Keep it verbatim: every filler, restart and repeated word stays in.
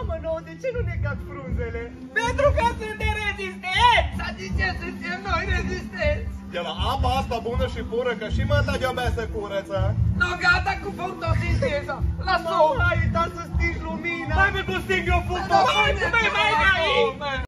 Mamă nouă, de ce nu necați frunzele? Pentru că suntem rezistenți! Adică suntem noi rezistenți! De la apa asta bună și pură, că și măta de-abia se curăță. No, gata cu fotosinteza! Lasă-o! Hai, uita să stingi lumina! Hai, mă, cu sting eu fotosinteza! Mai, mai, mai, mai!